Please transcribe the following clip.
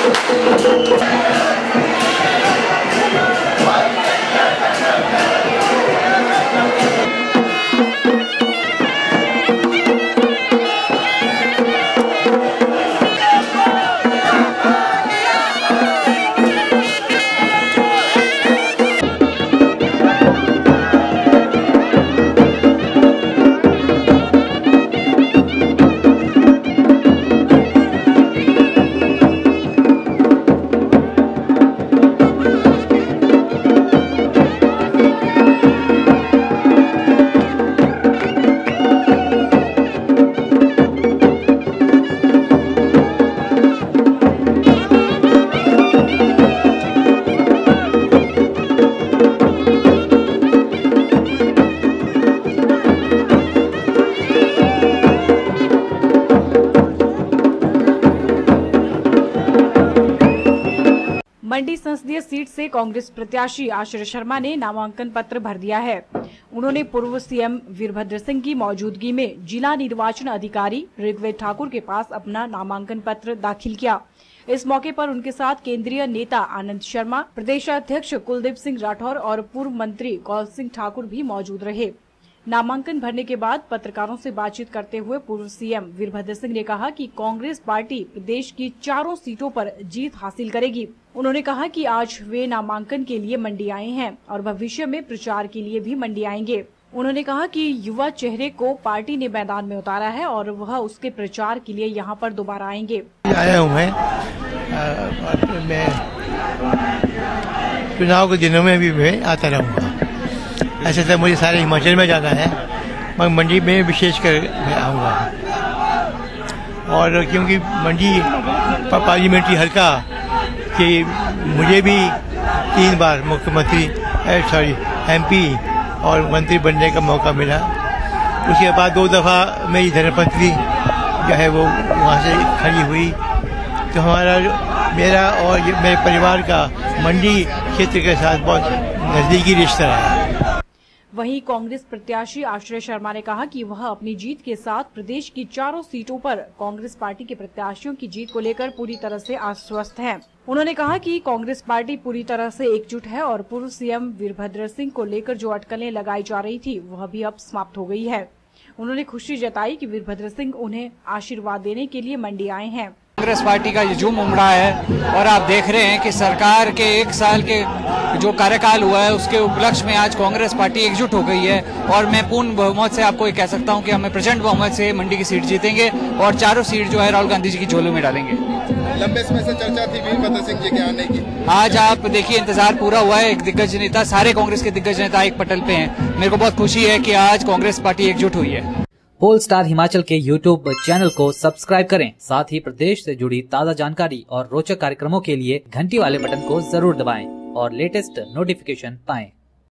मंडी संसदीय सीट से कांग्रेस प्रत्याशी आश्रय शर्मा ने नामांकन पत्र भर दिया है। उन्होंने पूर्व सीएम वीरभद्र सिंह की मौजूदगी में जिला निर्वाचन अधिकारी ऋग्वेद ठाकुर के पास अपना नामांकन पत्र दाखिल किया। इस मौके पर उनके साथ केंद्रीय नेता आनंद शर्मा, प्रदेश अध्यक्ष कुलदीप सिंह राठौर और पूर्व मंत्री कौल सिंह ठाकुर भी मौजूद रहे। नामांकन भरने के बाद पत्रकारों से बातचीत करते हुए पूर्व सीएम वीरभद्र सिंह ने कहा कि कांग्रेस पार्टी प्रदेश की 4 सीटों पर जीत हासिल करेगी। उन्होंने कहा कि आज वे नामांकन के लिए मंडी आए हैं और भविष्य में प्रचार के लिए भी मंडी आएंगे। उन्होंने कहा कि युवा चेहरे को पार्टी ने मैदान में उतारा है और वह उसके प्रचार के लिए यहाँ पर दोबारा आएंगे। आया हूँ मैं चुनाव के दिनों में भी मैं आता रहूँगा। ऐसे तो मुझे सारे हिमाचल में जाना है, मगर मंडी में विशेषकर मैं आऊँगा। और क्योंकि मंडी पार्लियामेंट्री हल्का कि मुझे भी 3 बार मुख्यमंत्री MP और मंत्री बनने का मौका मिला। उसके बाद 2 दफ़ा मेरी धर्मपत्नी जो है वो वहाँ से खड़ी हुई। तो मेरा और मेरे परिवार का मंडी क्षेत्र के साथ बहुत नज़दीकी रिश्ता है। वहीं कांग्रेस प्रत्याशी आश्रय शर्मा ने कहा कि वह अपनी जीत के साथ प्रदेश की 4 सीटों पर कांग्रेस पार्टी के प्रत्याशियों की जीत को लेकर पूरी तरह से आश्वस्त हैं। उन्होंने कहा कि कांग्रेस पार्टी पूरी तरह से एकजुट है और पूर्व सीएम वीरभद्र सिंह को लेकर जो अटकलें लगाई जा रही थी वह भी अब समाप्त हो गई है। उन्होंने खुशी जताई कि वीरभद्र सिंह उन्हें आशीर्वाद देने के लिए मंडी आए हैं। कांग्रेस पार्टी का जुम उमड़ा है और आप देख रहे हैं कि सरकार के 1 साल के जो कार्यकाल हुआ है उसके उपलक्ष्य में आज कांग्रेस पार्टी एकजुट हो गई है। और मैं पूर्ण बहुमत से आपको ये कह सकता हूं कि हमें प्रचंड बहुमत से मंडी की सीट जीतेंगे और 4 सीट जो है राहुल गांधी जी की झोली में डालेंगे। लंबे समय से चर्चा थी वीरभद्र सिंह जी के आने की। आज आप देखिए इंतजार पूरा हुआ है। एक दिग्गज नेता, सारे कांग्रेस के दिग्गज नेता एक पटल पे हैं। मेरे को बहुत खुशी है कि आज कांग्रेस पार्टी एकजुट हुई है। पोलस्टार हिमाचल के YouTube चैनल को सब्सक्राइब करें। साथ ही प्रदेश से जुड़ी ताज़ा जानकारी और रोचक कार्यक्रमों के लिए घंटी वाले बटन को जरूर दबाएं और लेटेस्ट नोटिफिकेशन पाएं।